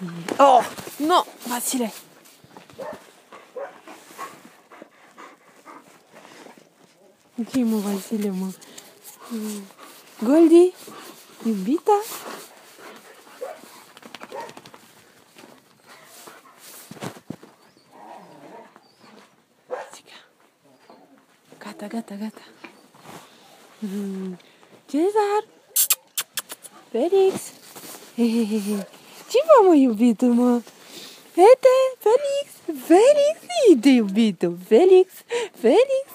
Oh, nu, Vasile! Ce mă, Vasile, mă? Goldi? Iubita? Gata, gata, gata. Cezar! Felix! Ce mă, iubitul, mă? Uite, Felix! Felix! Uite, iubitul! Felix! Felix!